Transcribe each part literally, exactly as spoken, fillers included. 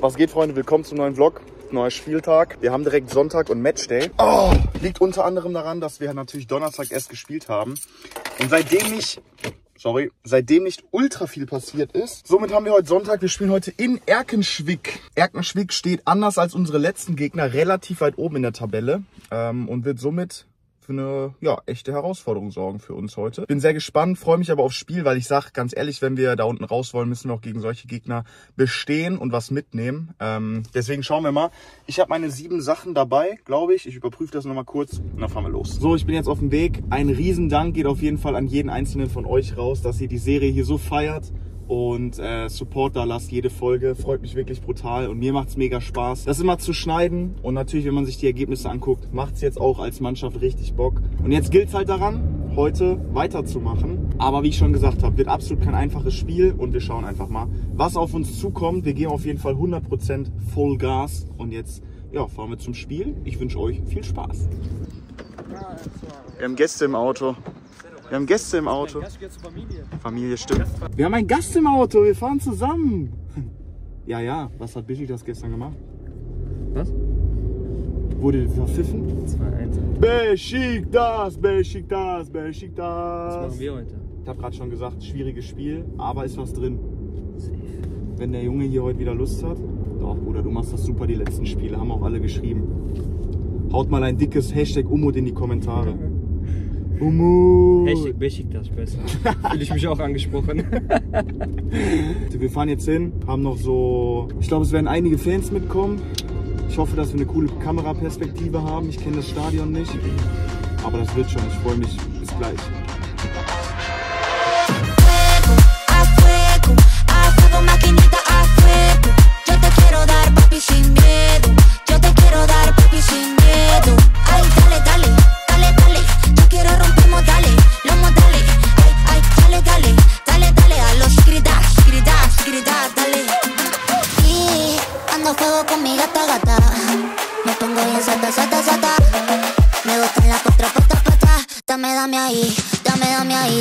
Was geht, Freunde? Willkommen zum neuen Vlog. Neuer Spieltag. Wir haben direkt Sonntag und Matchday. Oh, liegt unter anderem daran, dass wir natürlich Donnerstag erst gespielt haben. Und seitdem nicht, sorry, seitdem nicht ultra viel passiert ist. Somit haben wir heute Sonntag. Wir spielen heute in Erkenschwick. Erkenschwick steht anders als unsere letzten Gegner relativ weit oben in der Tabelle ähm, und wird somit für eine ja, echte Herausforderung sorgen für uns heute. Bin sehr gespannt, freue mich aber aufs Spiel, weil ich sage, ganz ehrlich, wenn wir da unten raus wollen, müssen wir auch gegen solche Gegner bestehen und was mitnehmen. Ähm, deswegen schauen wir mal. Ich habe meine sieben Sachen dabei, glaube ich. Ich überprüfe das nochmal kurz und dann fahren wir los. So, ich bin jetzt auf dem Weg. Ein Riesendank geht auf jeden Fall an jeden einzelnen von euch raus, dass ihr die Serie hier so feiert. Und äh, Support da lasst jede Folge, freut mich wirklich brutal und mir macht es mega Spaß, das immer zu schneiden und natürlich, wenn man sich die Ergebnisse anguckt, macht es jetzt auch als Mannschaft richtig Bock. Und jetzt gilt es halt daran, heute weiterzumachen, aber wie ich schon gesagt habe, wird absolut kein einfaches Spiel und wir schauen einfach mal, was auf uns zukommt. Wir geben auf jeden Fall hundert Prozent Full Gas und jetzt ja, fahren wir zum Spiel. Ich wünsche euch viel Spaß. Wir haben Gäste im Auto. Wir haben Gäste im Auto. Familie. Familie, stimmt. Wir haben einen Gast im Auto, wir fahren zusammen. Ja, ja, was hat Bischik das gestern gemacht? Was? Wurde verpfiffen? zwei eins. Bischik das, Bischik das, Bischik das. Was machen wir heute? Ich habe gerade schon gesagt, schwieriges Spiel, aber ist was drin. Wenn der Junge hier heute wieder Lust hat. Doch, Bruder, du machst das super, die letzten Spiele, haben auch alle geschrieben. Haut mal ein dickes Hashtag Umut in die Kommentare. Umut. Hashtag Besiktas besser. Fühle ich mich auch angesprochen. Wir fahren jetzt hin, haben noch so, ich glaube, es werden einige Fans mitkommen. Ich hoffe, dass wir eine coole Kameraperspektive haben. Ich kenne das Stadion nicht, aber das wird schon. Ich freue mich. Bis gleich. Dame, dame ahí, dame, dame ahí.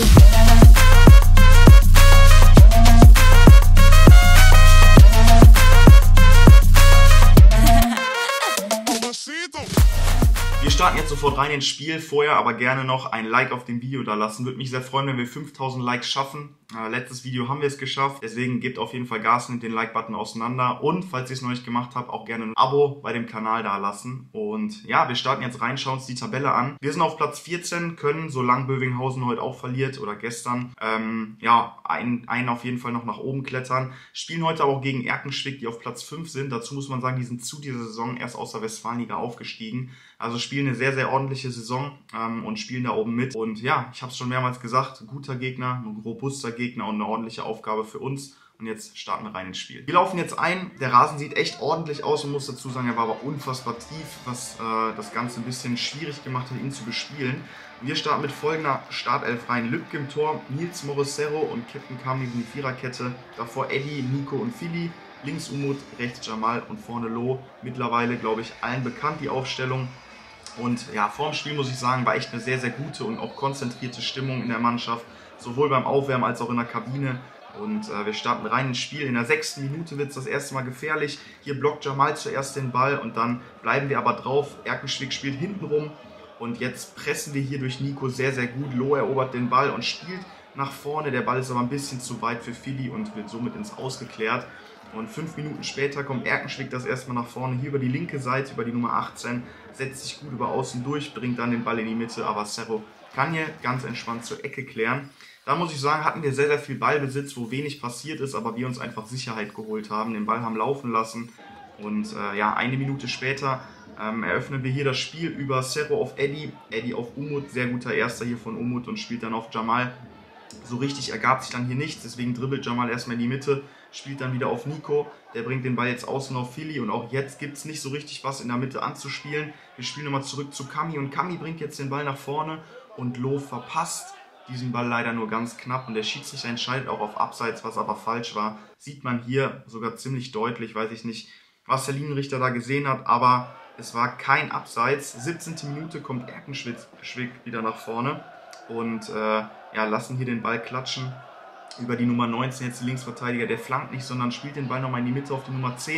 Wir starten jetzt sofort rein ins Spiel, vorher aber gerne noch ein Like auf dem Video da lassen. Würde mich sehr freuen, wenn wir fünftausend Likes schaffen. Äh, letztes Video haben wir es geschafft, deswegen gebt auf jeden Fall Gas und den Like-Button auseinander. Und falls ihr es noch nicht gemacht habt, auch gerne ein Abo bei dem Kanal da lassen. Und ja, wir starten jetzt rein, schauen uns die Tabelle an. Wir sind auf Platz vierzehn, können, solange Bövinghausen heute auch verliert oder gestern, ähm, ja, einen, einen auf jeden Fall noch nach oben klettern. Spielen heute aber auch gegen Erkenschwick, die auf Platz fünf sind. Dazu muss man sagen, die sind zu dieser Saison erst aus der Westfalenliga aufgestiegen. Also spielen eine sehr, sehr ordentliche Saison ähm, und spielen da oben mit. Und ja, ich habe es schon mehrmals gesagt, ein guter Gegner, ein robuster Gegner und eine ordentliche Aufgabe für uns. Und jetzt starten wir rein ins Spiel. Wir laufen jetzt ein. Der Rasen sieht echt ordentlich aus und muss dazu sagen, er war aber unfassbar tief, was äh, das Ganze ein bisschen schwierig gemacht hat, ihn zu bespielen. Wir starten mit folgender Startelf rein. Lübke im Tor, Nils Morissero und Captain Kami sind die Viererkette. Davor Eddie, Nico und Philly. Links Umut, rechts Jamal und vorne Lo. Mittlerweile, glaube ich, allen bekannt die Aufstellung. Und ja, vor dem Spiel muss ich sagen, war echt eine sehr, sehr gute und auch konzentrierte Stimmung in der Mannschaft. Sowohl beim Aufwärmen als auch in der Kabine. Und äh, wir starten rein ins Spiel. In der sechsten Minute wird es das erste Mal gefährlich. Hier blockt Jamal zuerst den Ball und dann bleiben wir aber drauf. Erkenschwick spielt hinten rum. Und jetzt pressen wir hier durch Nico sehr, sehr gut. Lo erobert den Ball und spielt nach vorne. Der Ball ist aber ein bisschen zu weit für Philly und wird somit ins Aus geklärt. Und fünf Minuten später kommt Erkenschwick das erstmal nach vorne, hier über die linke Seite, über die Nummer achtzehn, setzt sich gut über außen durch, bringt dann den Ball in die Mitte, aber Cerro kann hier ganz entspannt zur Ecke klären. Da muss ich sagen, hatten wir sehr, sehr viel Ballbesitz, wo wenig passiert ist, aber wir uns einfach Sicherheit geholt haben, den Ball haben laufen lassen. Und äh, ja, eine Minute später ähm, eröffnen wir hier das Spiel über Cerro auf Eddie, Eddie auf Umut, sehr guter Erster hier von Umut und spielt dann auf Jamal. So richtig ergab sich dann hier nichts, deswegen dribbelt Jamal erstmal in die Mitte, spielt dann wieder auf Nico, der bringt den Ball jetzt außen auf Philly und auch jetzt gibt es nicht so richtig was in der Mitte anzuspielen. Wir spielen nochmal zurück zu Kami und Kami bringt jetzt den Ball nach vorne und Lo verpasst diesen Ball leider nur ganz knapp und der Schiedsrichter entscheidet auch auf Abseits, was aber falsch war. Sieht man hier sogar ziemlich deutlich, weiß ich nicht, was der Linienrichter da gesehen hat, aber es war kein Abseits. siebzehnte Minute kommt Erkenschwick wieder nach vorne und äh, ja, lassen hier den Ball klatschen. Über die Nummer neunzehn, jetzt die Linksverteidiger, der flankt nicht, sondern spielt den Ball nochmal in die Mitte auf die Nummer zehn.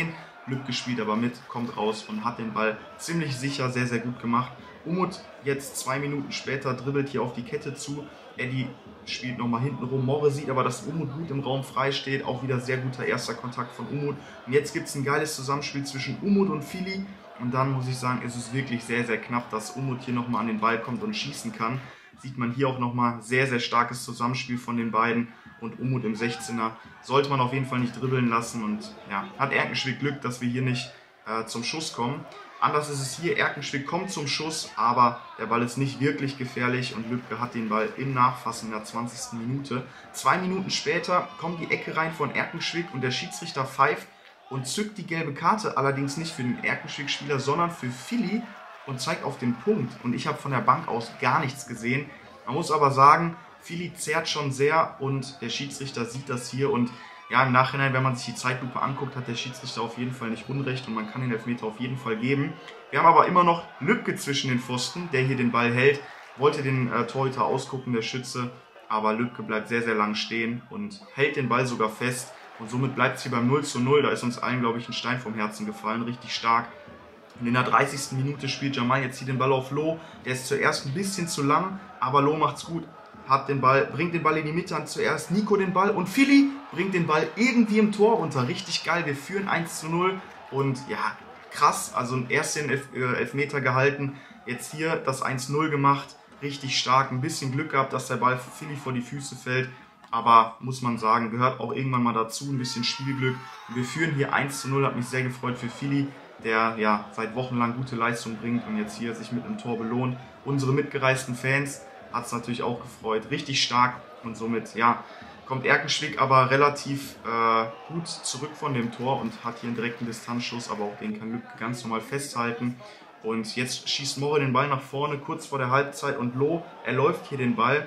Glück gespielt, aber mit, kommt raus und hat den Ball ziemlich sicher, sehr, sehr gut gemacht. Umut jetzt zwei Minuten später dribbelt hier auf die Kette zu. Eddie spielt nochmal hinten rum. Morre sieht aber, dass Umut gut im Raum frei steht. Auch wieder sehr guter erster Kontakt von Umut. Und jetzt gibt es ein geiles Zusammenspiel zwischen Umut und Fili. Und dann muss ich sagen, ist es wirklich sehr, sehr knapp, dass Umut hier nochmal an den Ball kommt und schießen kann. Sieht man hier auch nochmal sehr, sehr starkes Zusammenspiel von den beiden. Und Umut im sechzehner sollte man auf jeden Fall nicht dribbeln lassen. Und ja, hat Erkenschwick Glück, dass wir hier nicht äh, zum Schuss kommen. Anders ist es hier, Erkenschwick kommt zum Schuss, aber der Ball ist nicht wirklich gefährlich und Lübke hat den Ball im Nachfassen in der zwanzigsten Minute. Zwei Minuten später kommt die Ecke rein von Erkenschwick und der Schiedsrichter pfeift und zückt die gelbe Karte, allerdings nicht für den Erkenschwick-Spieler, sondern für Fili und zeigt auf den Punkt. Und ich habe von der Bank aus gar nichts gesehen. Man muss aber sagen, Fili zerrt schon sehr und der Schiedsrichter sieht das hier und ja, im Nachhinein, wenn man sich die Zeitlupe anguckt, hat der Schiedsrichter auf jeden Fall nicht Unrecht und man kann den Elfmeter auf jeden Fall geben. Wir haben aber immer noch Lübke zwischen den Pfosten, der hier den Ball hält, wollte den äh, Torhüter ausgucken, der Schütze, aber Lübke bleibt sehr, sehr lang stehen und hält den Ball sogar fest und somit bleibt es hier beim null zu null. Da ist uns allen, glaube ich, ein Stein vom Herzen gefallen, richtig stark. Und in der dreißigsten Minute spielt Jamal jetzt hier den Ball auf Lo, der ist zuerst ein bisschen zu lang, aber Lo macht's gut. Hat den Ball, bringt den Ball in die Mitte an, zuerst Nico den Ball und Fili bringt den Ball irgendwie im Tor unter. Richtig geil, wir führen eins zu null und ja, krass, also erst den Elf, äh, Elfmeter gehalten, jetzt hier das eins null gemacht, richtig stark, ein bisschen Glück gehabt, dass der Ball für Fili vor die Füße fällt, aber muss man sagen, gehört auch irgendwann mal dazu, ein bisschen Spielglück. Wir führen hier eins zu null, hat mich sehr gefreut für Fili, der ja seit Wochen lang gute Leistung bringt und jetzt hier sich mit einem Tor belohnt. Unsere mitgereisten Fans hat es natürlich auch gefreut, richtig stark und somit, ja, kommt Erkenschwick aber relativ äh, gut zurück von dem Tor und hat hier einen direkten Distanzschuss, aber auch den kann Lübke ganz normal festhalten. Und jetzt schießt Morre den Ball nach vorne, kurz vor der Halbzeit und Lo, er läuft hier den Ball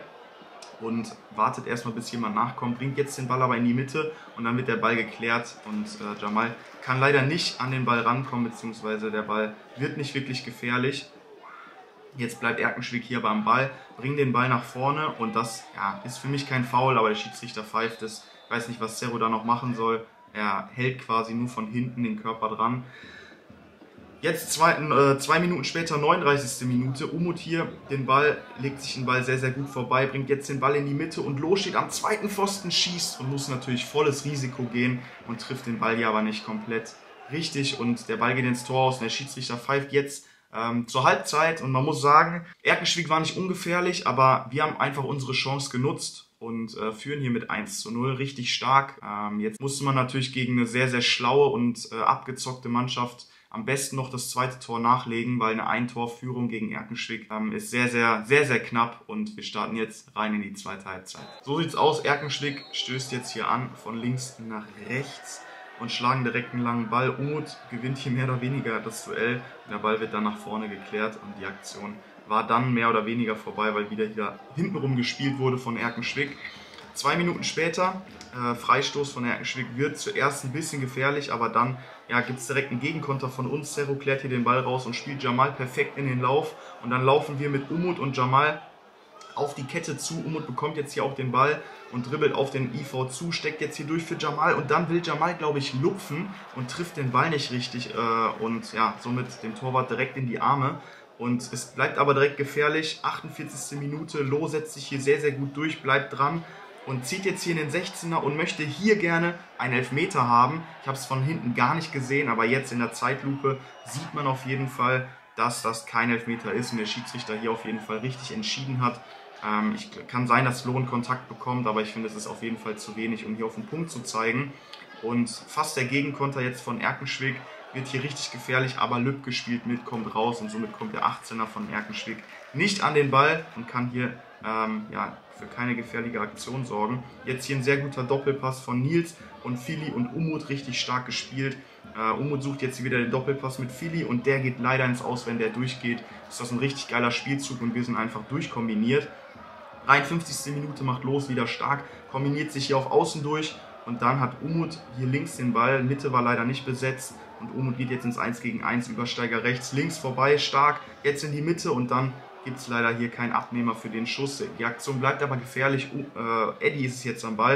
und wartet erstmal, bis jemand nachkommt, bringt jetzt den Ball aber in die Mitte und dann wird der Ball geklärt und äh, Jamal kann leider nicht an den Ball rankommen, beziehungsweise der Ball wird nicht wirklich gefährlich. Jetzt bleibt Erkenschwick hier beim Ball, bringt den Ball nach vorne und das ja, ist für mich kein Foul, aber der Schiedsrichter pfeift es. Ich weiß nicht, was Cerro da noch machen soll. Er hält quasi nur von hinten den Körper dran. Jetzt zwei, äh, zwei Minuten später, neununddreißigste Minute. Umut hier den Ball, legt sich den Ball sehr, sehr gut vorbei, bringt jetzt den Ball in die Mitte und Lo steht am zweiten Pfosten, schießt und muss natürlich volles Risiko gehen und trifft den Ball hier aber nicht komplett richtig und der Ball geht ins Tor aus und der Schiedsrichter pfeift jetzt Ähm, zur Halbzeit und man muss sagen, Erkenschwick war nicht ungefährlich, aber wir haben einfach unsere Chance genutzt und äh, führen hier mit eins zu null, richtig stark. Ähm, jetzt musste man natürlich gegen eine sehr, sehr schlaue und äh, abgezockte Mannschaft am besten noch das zweite Tor nachlegen, weil eine Ein-Tor-Führung gegen Erkenschwick ähm, ist sehr, sehr, sehr, sehr knapp und wir starten jetzt rein in die zweite Halbzeit. So sieht's aus, Erkenschwick stößt jetzt hier an, von links nach rechts. Und schlagen direkt einen langen Ball. Umut gewinnt hier mehr oder weniger das Duell. Der Ball wird dann nach vorne geklärt und die Aktion war dann mehr oder weniger vorbei, weil wieder hier hintenrum gespielt wurde von Erkenschwick. Zwei Minuten später, äh, Freistoß von Erkenschwick wird zuerst ein bisschen gefährlich, aber dann ja, gibt es direkt einen Gegenkonter von uns. Cerro klärt hier den Ball raus und spielt Jamal perfekt in den Lauf. Und dann laufen wir mit Umut und Jamal auf die Kette zu. Umut bekommt jetzt hier auch den Ball und dribbelt auf den I V zu, steckt jetzt hier durch für Jamal und dann will Jamal, glaube ich, lupfen und trifft den Ball nicht richtig äh, und ja, somit dem Torwart direkt in die Arme. Und es bleibt aber direkt gefährlich. achtundvierzigste Minute, Lo setzt sich hier sehr, sehr gut durch, bleibt dran und zieht jetzt hier in den sechzehner und möchte hier gerne einen Elfmeter haben. Ich habe es von hinten gar nicht gesehen, aber jetzt in der Zeitlupe sieht man auf jeden Fall, dass das kein Elfmeter ist und der Schiedsrichter hier auf jeden Fall richtig entschieden hat. Ähm, ich, kann sein, dass Lo einen Kontakt bekommt, aber ich finde, es ist auf jeden Fall zu wenig, um hier auf den Punkt zu zeigen. Und fast der Gegenkonter jetzt von Erkenschwick wird hier richtig gefährlich, aber Lübke spielt mit, kommt raus und somit kommt der achtzehner von Erkenschwick nicht an den Ball und kann hier ähm, ja, für keine gefährliche Aktion sorgen. Jetzt hier ein sehr guter Doppelpass von Nils und Fili und Umut, richtig stark gespielt. Uh, Umut sucht jetzt wieder den Doppelpass mit Fili und der geht leider ins Aus, wenn der durchgeht. Ist das ein richtig geiler Spielzug und wir sind einfach durchkombiniert. dreiundfünfzigste Minute macht Los wieder stark, kombiniert sich hier auf Außen durch und dann hat Umut hier links den Ball, Mitte war leider nicht besetzt und Umut geht jetzt ins eins gegen eins, Übersteiger rechts, links vorbei, stark, jetzt in die Mitte und dann gibt es leider hier keinen Abnehmer für den Schuss. Die Aktion bleibt aber gefährlich, uh, Eddie ist jetzt am Ball.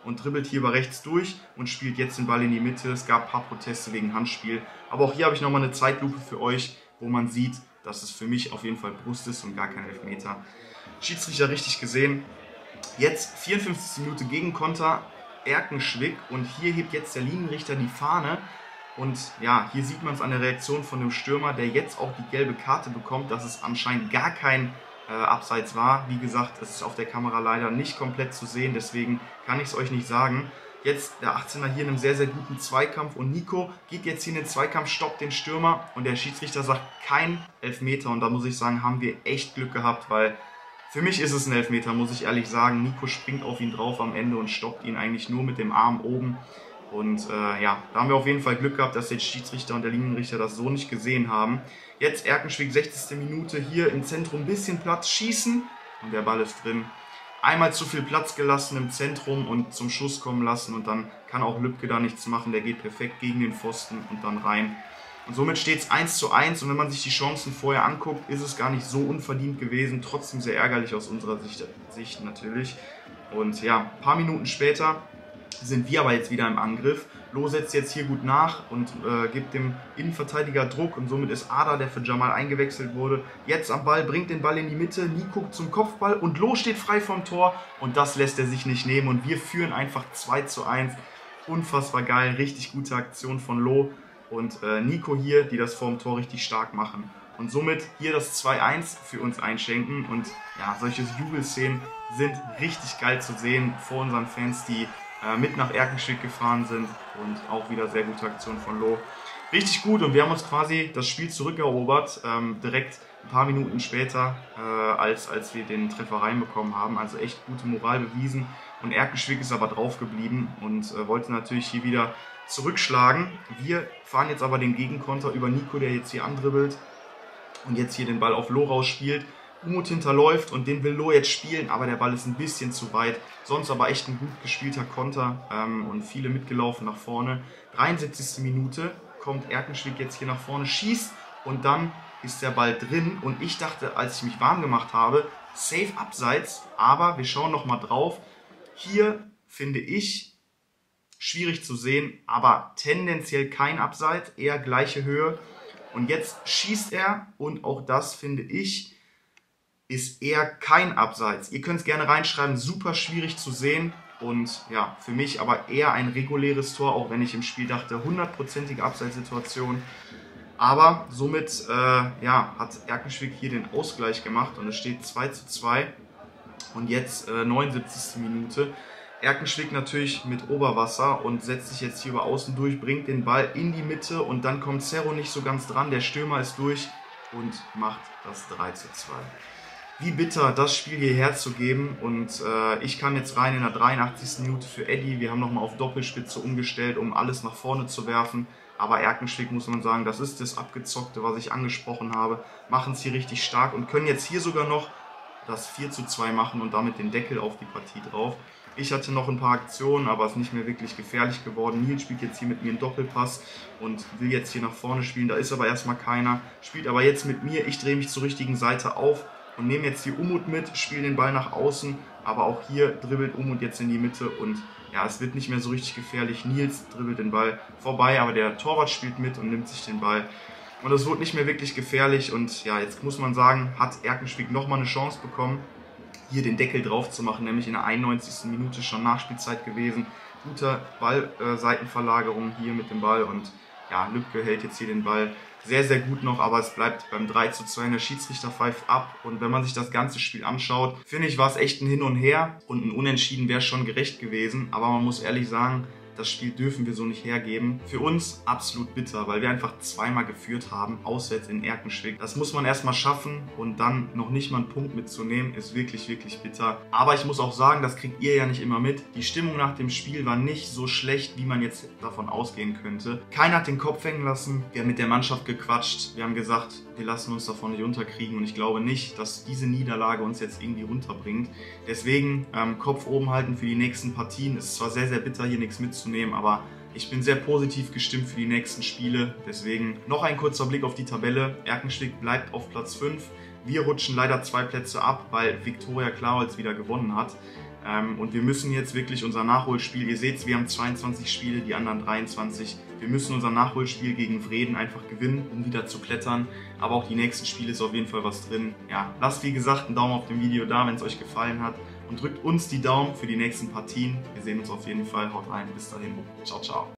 und dribbelt hier über rechts durch und spielt jetzt den Ball in die Mitte. Es gab ein paar Proteste wegen Handspiel, aber auch hier habe ich nochmal eine Zeitlupe für euch, wo man sieht, dass es für mich auf jeden Fall Brust ist und gar kein Elfmeter. Schiedsrichter richtig gesehen. Jetzt vierundfünfzigste Minute Gegenkonter, Erkenschwick, und hier hebt jetzt der Linienrichter die Fahne. Und ja, hier sieht man es an der Reaktion von dem Stürmer, der jetzt auch die gelbe Karte bekommt, dass es anscheinend gar kein äh, Abseits war. Wie gesagt, es ist auf der Kamera leider nicht komplett zu sehen, deswegen kann ich es euch nicht sagen. Jetzt der achtzehner hier in einem sehr, sehr guten Zweikampf und Nico geht jetzt hier in den Zweikampf, stoppt den Stürmer und der Schiedsrichter sagt kein Elfmeter. Und da muss ich sagen, haben wir echt Glück gehabt, weil für mich ist es ein Elfmeter, muss ich ehrlich sagen. Nico springt auf ihn drauf am Ende und stoppt ihn eigentlich nur mit dem Arm oben. Und äh, ja, da haben wir auf jeden Fall Glück gehabt, dass der Schiedsrichter und der Linienrichter das so nicht gesehen haben. Jetzt Erkenschwick, sechzigste Minute, hier im Zentrum ein bisschen Platz, schießen und der Ball ist drin. Einmal zu viel Platz gelassen im Zentrum und zum Schuss kommen lassen und dann kann auch Lübke da nichts machen. Der geht perfekt gegen den Pfosten und dann rein. Und somit steht es eins zu eins und wenn man sich die Chancen vorher anguckt, ist es gar nicht so unverdient gewesen. Trotzdem sehr ärgerlich aus unserer Sicht, Sicht natürlich. Und ja, ein paar Minuten später sind wir aber jetzt wieder im Angriff. Loh setzt jetzt hier gut nach und äh, gibt dem Innenverteidiger Druck und somit ist Ada, der für Jamal eingewechselt wurde, jetzt am Ball, bringt den Ball in die Mitte, Nico zum Kopfball und Loh steht frei vom Tor und das lässt er sich nicht nehmen und wir führen einfach zwei zu eins. Unfassbar geil, richtig gute Aktion von Loh und äh, Nico hier, die das vorm Tor richtig stark machen. Und somit hier das zwei eins für uns einschenken und ja, solche Jubelszenen sind richtig geil zu sehen vor unseren Fans, die mit nach Erkenschwick gefahren sind und auch wieder sehr gute Aktion von Loh. Richtig gut und wir haben uns quasi das Spiel zurückerobert, ähm, direkt ein paar Minuten später, äh, als, als wir den Treffer reinbekommen haben. Also echt gute Moral bewiesen und Erkenschwick ist aber drauf geblieben und äh, wollte natürlich hier wieder zurückschlagen. Wir fahren jetzt aber den Gegenkonter über Nico, der jetzt hier andribbelt und jetzt hier den Ball auf Loh rausspielt. Umut hinterläuft und den will Loh jetzt spielen, aber der Ball ist ein bisschen zu weit. Sonst aber echt ein gut gespielter Konter ähm, und viele mitgelaufen nach vorne. dreiundsiebzigste Minute kommt Erkenschwick jetzt hier nach vorne, schießt und dann ist der Ball drin. Und ich dachte, als ich mich warm gemacht habe, safe abseits, aber wir schauen nochmal drauf. Hier finde ich schwierig zu sehen, aber tendenziell kein Abseits, eher gleiche Höhe. Und jetzt schießt er und auch das finde ich ist eher kein Abseits. Ihr könnt es gerne reinschreiben, super schwierig zu sehen und ja, für mich aber eher ein reguläres Tor, auch wenn ich im Spiel dachte, hundertprozentige Abseitssituation. Aber somit äh, ja, hat Erkenschwick hier den Ausgleich gemacht und es steht zwei zu zwei und jetzt äh, neunundsiebzigste Minute. Erkenschwick natürlich mit Oberwasser und setzt sich jetzt hier über außen durch, bringt den Ball in die Mitte und dann kommt Cerro nicht so ganz dran, der Stürmer ist durch und macht das drei zu zwei. Wie bitter, das Spiel hierher zu geben und äh, ich kam jetzt rein in der dreiundachtzigsten Minute für Eddie. Wir haben nochmal auf Doppelspitze umgestellt, um alles nach vorne zu werfen. Aber Erkenschwick, muss man sagen, das ist das Abgezockte, was ich angesprochen habe. Machen es hier richtig stark und können jetzt hier sogar noch das vier zu zwei machen und damit den Deckel auf die Partie drauf. Ich hatte noch ein paar Aktionen, aber es ist nicht mehr wirklich gefährlich geworden. Nils spielt jetzt hier mit mir einen Doppelpass und will jetzt hier nach vorne spielen. Da ist aber erstmal keiner. Spielt aber jetzt mit mir. Ich drehe mich zur richtigen Seite auf und nehme jetzt hier Umut mit, spiele den Ball nach außen, aber auch hier dribbelt Umut jetzt in die Mitte und ja, es wird nicht mehr so richtig gefährlich. Nils dribbelt den Ball vorbei, aber der Torwart spielt mit und nimmt sich den Ball. Und es wird nicht mehr wirklich gefährlich und ja, jetzt muss man sagen, hat Erkenschwick nochmal eine Chance bekommen, hier den Deckel drauf zu machen, nämlich in der einundneunzigsten Minute schon Nachspielzeit gewesen. Guter Ball-Seitenverlagerung äh, hier mit dem Ball und ja, Lübke hält jetzt hier den Ball sehr, sehr gut noch, aber es bleibt beim drei zu zwei, der Schiedsrichter pfeift ab und wenn man sich das ganze Spiel anschaut, finde ich, war es echt ein Hin und Her und ein Unentschieden wäre schon gerecht gewesen, aber man muss ehrlich sagen, das Spiel dürfen wir so nicht hergeben. Für uns absolut bitter, weil wir einfach zweimal geführt haben, auswärts in Erkenschwick. Das muss man erstmal schaffen und dann noch nicht mal einen Punkt mitzunehmen, ist wirklich, wirklich bitter. Aber ich muss auch sagen, das kriegt ihr ja nicht immer mit. Die Stimmung nach dem Spiel war nicht so schlecht, wie man jetzt davon ausgehen könnte. Keiner hat den Kopf hängen lassen. Wir haben mit der Mannschaft gequatscht. Wir haben gesagt, wir lassen uns davon nicht unterkriegen und ich glaube nicht, dass diese Niederlage uns jetzt irgendwie runterbringt. Deswegen ähm, Kopf oben halten für die nächsten Partien. Es ist zwar sehr, sehr bitter, hier nichts mitzunehmen, aber ich bin sehr positiv gestimmt für die nächsten Spiele. Deswegen noch ein kurzer Blick auf die Tabelle. Erkenschwick bleibt auf Platz fünf. Wir rutschen leider zwei Plätze ab, weil Viktoria Klaholz wieder gewonnen hat. Ähm, und wir müssen jetzt wirklich unser Nachholspiel, ihr seht, wir haben zweiundzwanzig Spiele, die anderen dreiundzwanzig. Wir müssen unser Nachholspiel gegen Vreden einfach gewinnen, um wieder zu klettern. Aber auch die nächsten Spiele ist auf jeden Fall was drin. Ja, lasst wie gesagt einen Daumen auf dem Video da, wenn es euch gefallen hat. Und drückt uns die Daumen für die nächsten Partien. Wir sehen uns auf jeden Fall. Haut rein. Bis dahin. Ciao, ciao.